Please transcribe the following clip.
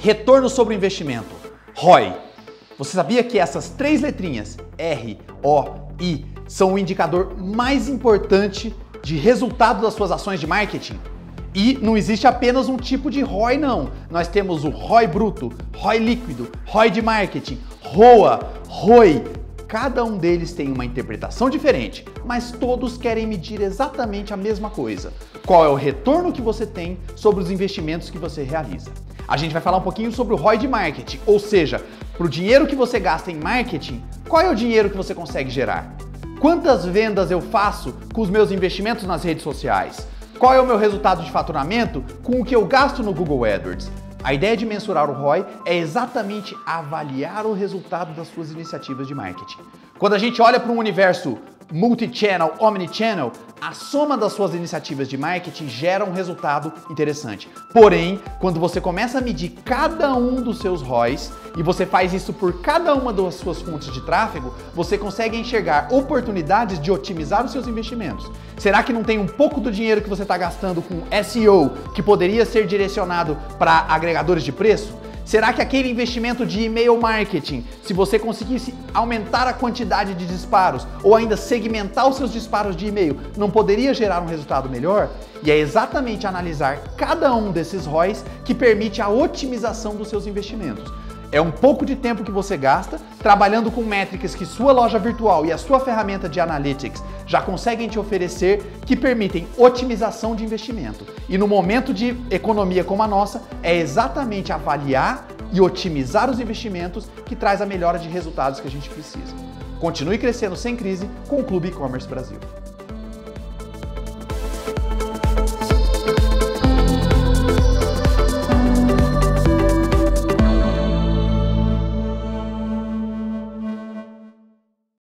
Retorno sobre o investimento, ROI. Você sabia que essas três letrinhas, R, O, I, são o indicador mais importante de resultado das suas ações de marketing? E não existe apenas um tipo de ROI não. Nós temos o ROI bruto, ROI líquido, ROI de marketing, ROA, ROI. Cada um deles tem uma interpretação diferente, mas todos querem medir exatamente a mesma coisa. Qual é o retorno que você tem sobre os investimentos que você realiza? A gente vai falar um pouquinho sobre o ROI de marketing, ou seja, para o dinheiro que você gasta em marketing, qual é o dinheiro que você consegue gerar? Quantas vendas eu faço com os meus investimentos nas redes sociais? Qual é o meu resultado de faturamento com o que eu gasto no Google AdWords? A ideia de mensurar o ROI é exatamente avaliar o resultado das suas iniciativas de marketing. Quando a gente olha para um universo multi-channel, omnichannel, a soma das suas iniciativas de marketing gera um resultado interessante. Porém, quando você começa a medir cada um dos seus ROIs e você faz isso por cada uma das suas fontes de tráfego, você consegue enxergar oportunidades de otimizar os seus investimentos. Será que não tem um pouco do dinheiro que você está gastando com SEO que poderia ser direcionado para agregadores de preço? Será que aquele investimento de e-mail marketing, se você conseguisse aumentar a quantidade de disparos ou ainda segmentar os seus disparos de e-mail, não poderia gerar um resultado melhor? E é exatamente analisar cada um desses ROIs que permite a otimização dos seus investimentos. É um pouco de tempo que você gasta trabalhando com métricas que sua loja virtual e a sua ferramenta de analytics já conseguem te oferecer, que permitem otimização de investimento. E no momento de economia como a nossa, é exatamente avaliar e otimizar os investimentos que traz a melhora de resultados que a gente precisa. Continue crescendo sem crise com o Clube E-Commerce Brasil.